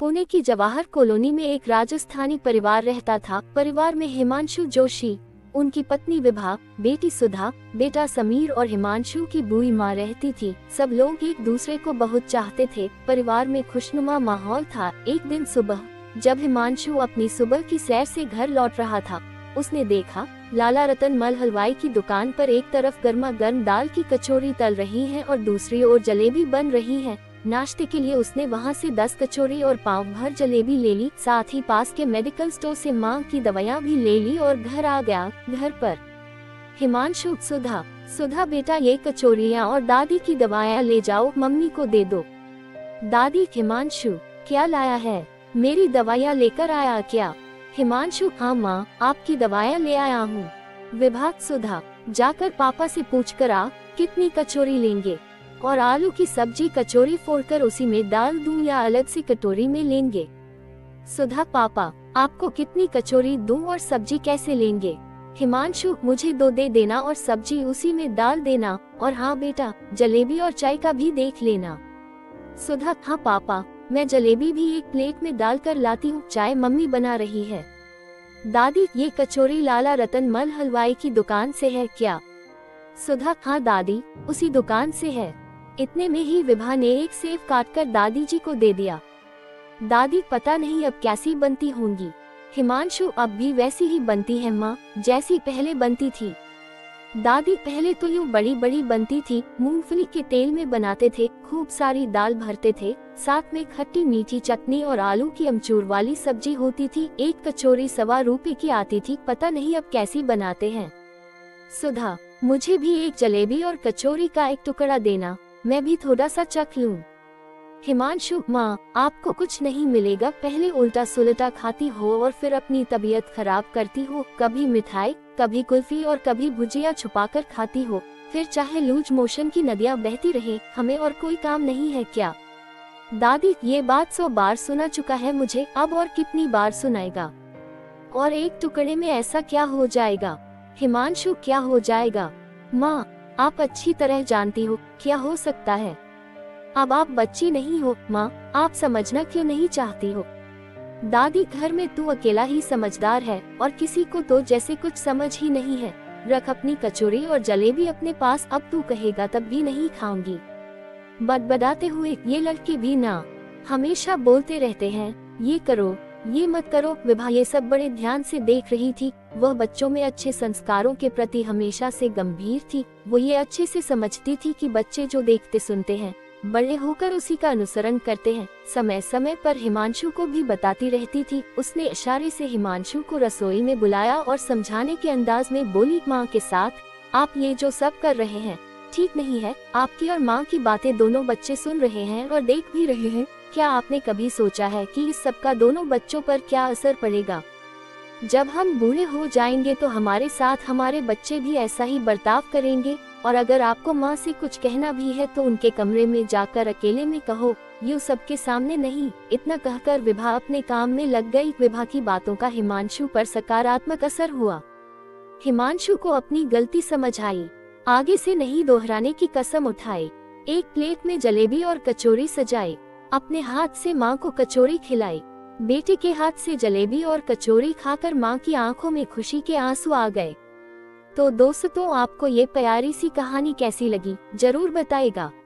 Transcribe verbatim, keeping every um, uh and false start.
पुणे की जवाहर कॉलोनी में एक राजस्थानी परिवार रहता था। परिवार में हिमांशु जोशी, उनकी पत्नी विभा, बेटी सुधा, बेटा समीर और हिमांशु की बुई माँ रहती थी। सब लोग एक दूसरे को बहुत चाहते थे। परिवार में खुशनुमा माहौल था। एक दिन सुबह जब हिमांशु अपनी सुबह की सैर से घर लौट रहा था, उसने देखा लाला रतन मल हलवाई की दुकान पर एक तरफ गर्मा गर्म दाल की कचौरी तल रही है और दूसरी ओर जलेबी बन रही है। नाश्ते के लिए उसने वहां से दस कचौरी और पाव भर जलेबी ले ली। साथ ही पास के मेडिकल स्टोर से माँ की दवाइयाँ भी ले ली और घर आ गया। घर पर हिमांशु, सुधा सुधा बेटा ये कचौरियाँ और दादी की दवाइयाँ ले जाओ, मम्मी को दे दो। दादी, हिमांशु क्या लाया है? मेरी दवाइयाँ लेकर आया क्या? हिमांशु, हाँ माँ, आपकी दवाइयाँ ले आया हूँ। विभा, सुधा जाकर पापा से पूछ कर आ कितनी कचौरी लेंगे और आलू की सब्जी कचौरी फोड़कर उसी में डाल दूं या अलग से कटोरी में लेंगे? सुधा, पापा आपको कितनी कचौरी दूं और सब्जी कैसे लेंगे? हिमांशु, मुझे दो दे देना और सब्जी उसी में डाल देना। और हाँ बेटा, जलेबी और चाय का भी देख लेना। सुधा, हाँ पापा, मैं जलेबी भी एक प्लेट में डालकर लाती हूँ, चाय मम्मी बना रही है। दादी, ये कचौरी लाला रतन मल हलवाई की दुकान से है क्या? सुधा, हाँ दादी, उसी दुकान से है। इतने में ही विभा ने एक सेब काटकर दादी जी को दे दिया। दादी, पता नहीं अब कैसी बनती होंगी। हिमांशु, अब भी वैसी ही बनती है माँ, जैसी पहले बनती थी। दादी, पहले तो यूं बड़ी बड़ी बनती थी, मूंगफली के तेल में बनाते थे, खूब सारी दाल भरते थे, साथ में खट्टी मीठी चटनी और आलू की अमचूर वाली सब्जी होती थी। एक कचौरी सवा रुपए की आती थी, पता नहीं अब कैसी बनाते हैं। सुधा, मुझे भी एक जलेबी और कचौरी का एक टुकड़ा देना, मैं भी थोड़ा सा चख लूं। हिमांशु, माँ आपको कुछ नहीं मिलेगा, पहले उल्टा सुलटा खाती हो और फिर अपनी तबीयत खराब करती हो। कभी मिठाई, कभी कुल्फी और कभी भुजिया छुपाकर खाती हो, फिर चाहे लूज मोशन की नदियाँ बहती रहे, हमें और कोई काम नहीं है क्या? दादी, ये बात सौ बार सुना चुका है मुझे, अब और कितनी बार सुनाएगा? और एक टुकड़े में ऐसा क्या हो जाएगा? हिमांशु, क्या हो जाएगा? माँ आप अच्छी तरह जानती हो क्या हो सकता है। अब आप बच्ची नहीं हो माँ, आप समझना क्यों नहीं चाहती हो? दादी, घर में तू अकेला ही समझदार है और किसी को तो जैसे कुछ समझ ही नहीं है। रख अपनी कचौरी और जलेबी अपने पास, अब तू कहेगा तब भी नहीं खाऊंगी। बदबदाते हुए ये लड़के भी ना हमेशा बोलते रहते हैं, ये करो ये मत करो। विभा ये सब बड़े ध्यान से देख रही थी। वह बच्चों में अच्छे संस्कारों के प्रति हमेशा से गंभीर थी। वो ये अच्छे से समझती थी कि बच्चे जो देखते सुनते हैं, बड़े होकर उसी का अनुसरण करते हैं। समय समय पर हिमांशु को भी बताती रहती थी। उसने इशारे से हिमांशु को रसोई में बुलाया और समझाने के अंदाज में बोली, माँ के साथ आप ये जो सब कर रहे हैं ठीक नहीं है। आपकी और माँ की बातें दोनों बच्चे सुन रहे हैं और देख भी रहे हैं। क्या आपने कभी सोचा है कि इस सब का दोनों बच्चों पर क्या असर पड़ेगा? जब हम बूढ़े हो जाएंगे तो हमारे साथ हमारे बच्चे भी ऐसा ही बर्ताव करेंगे। और अगर आपको माँ से कुछ कहना भी है तो उनके कमरे में जाकर अकेले में कहो, यूँ सबके सामने नहीं। इतना कहकर विभा अपने काम में लग गई। विभा की बातों का हिमांशु पर सकारात्मक असर हुआ। हिमांशु को अपनी गलती समझ आई। आगे से नहीं दोहराने की कसम उठाई। एक प्लेट में जलेबी और कचौरी सजाई, अपने हाथ से माँ को कचौरी खिलाई। बेटे के हाथ से जलेबी और कचौरी खाकर माँ की आंखों में खुशी के आंसू आ गए। तो दोस्तों, आपको ये प्यारी सी कहानी कैसी लगी जरूर बताइएगा।